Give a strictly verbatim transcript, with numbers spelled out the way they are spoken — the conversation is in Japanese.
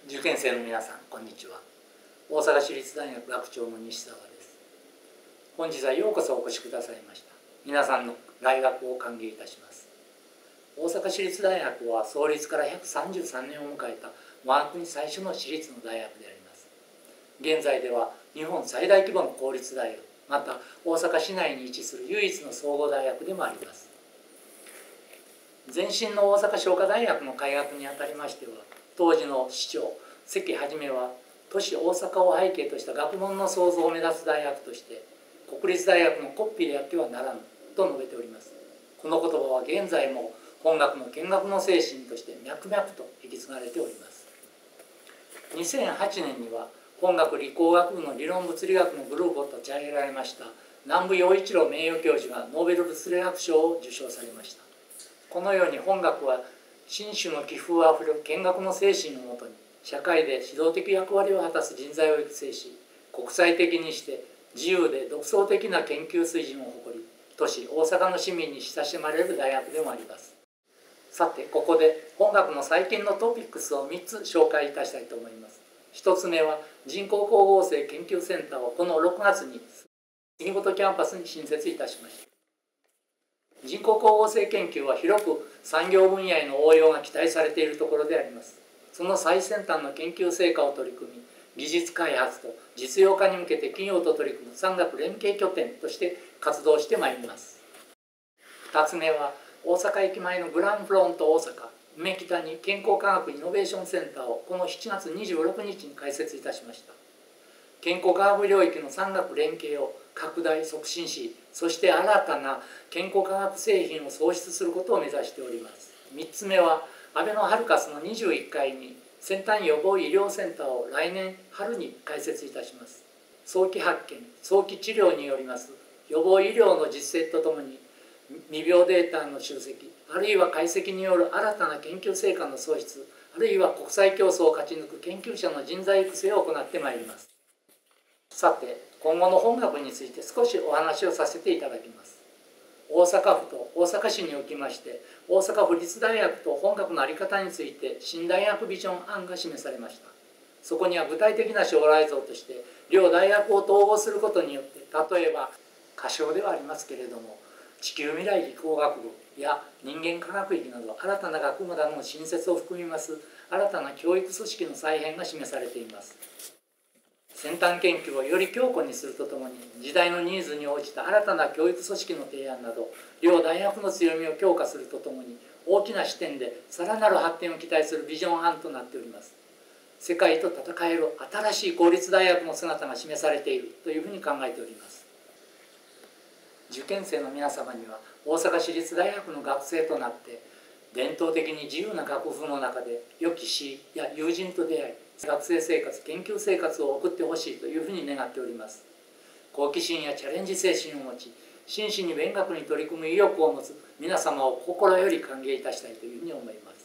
受験生の皆さん、こんにちは。大阪市立大学学長の西澤です。本日はようこそお越しくださいました。皆さんの来学を歓迎いたします。大阪市立大学は創立からひゃくさんじゅうさんねんを迎えた我が国最初の私立の大学であります。現在では日本最大規模の公立大学、また大阪市内に位置する唯一の総合大学でもあります。前身の大阪商科大学の開学にあたりましては、当時の市長関一は都市大阪を背景とした学問の創造を目指す大学として国立大学のコピーであってはならぬと述べております。この言葉は現在も本学の見学の精神として脈々と引き継がれております。にせんはちねんには本学理工学部の理論物理学のグループを立ち上げられました南部陽一郎名誉教授がノーベル物理学賞を受賞されました。このように本学は真摯の気風あふれる見学の精神をもとに社会で指導的役割を果たす人材を育成し、国際的にして自由で独創的な研究水準を誇り、都市大阪の市民に親しまれる大学でもあります。さて、ここで本学の最近のトピックスをみっつ紹介いたしたいと思います。ひとつめは人工光合成研究センターをこのろくがつに杉本キャンパスに新設いたしました。人工光合成研究は広く産業分野への応用が期待されているところであります。その最先端の研究成果を取り組み、技術開発と実用化に向けて企業と取り組む産学連携拠点として活動してまいります。ふたつめは大阪駅前のグランフロント大阪梅北に健康科学イノベーションセンターをこのしちがつにじゅうろくにちに開設いたしました。健康科学領域の産学連携を拡大促進し、そして新たな健康科学製品を創出することを目指しております。みっつめはあべのハルカスのにじゅういっかいに先端予防医療センターを来年春に開設いたします。早期発見、早期治療によります予防医療の実践とともに未病データの集積、あるいは解析による新たな研究成果の創出、あるいは国際競争を勝ち抜く研究者の人材育成を行ってまいります。さて、今後の本学について少しお話をさせていただきます。大阪府と大阪市におきまして大阪府立大学と本学の在り方について新大学ビジョン案が示されました。そこには具体的な将来像として両大学を統合することによって、例えば仮称ではありますけれども地球未来理工学部や人間科学域など新たな学部などの新設を含みます新たな教育組織の再編が示されています。先端研究をより強固にするとともに時代のニーズに応じた新たな教育組織の提案など両大学の強みを強化するとともに大きな視点でさらなる発展を期待するビジョン案となっております。世界と戦える新しい公立大学の姿が示されているというふうに考えております。受験生の皆様には大阪市立大学の学生となって伝統的に自由な学風の中で良き師や友人と出会い学生生活研究生活を送ってほしいというふうに願っております。好奇心やチャレンジ精神を持ち真摯に勉学に取り組む意欲を持つ皆様を心より歓迎いたしたいというふうに思います。